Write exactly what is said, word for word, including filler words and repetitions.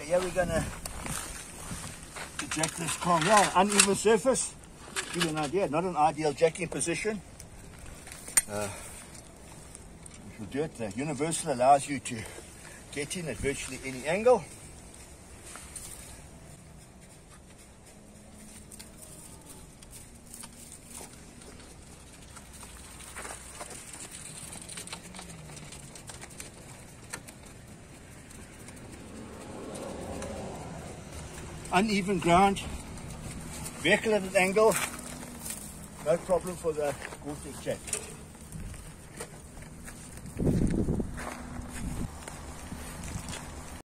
Okay, here we're gonna jack this car. Yeah, uneven surface. Give you an idea, not an ideal jacking position. Uh, if you do it, the universal allows you to get in at virtually any angle. Uneven ground, vehicle at an angle, no problem for the Gore-Tex jack.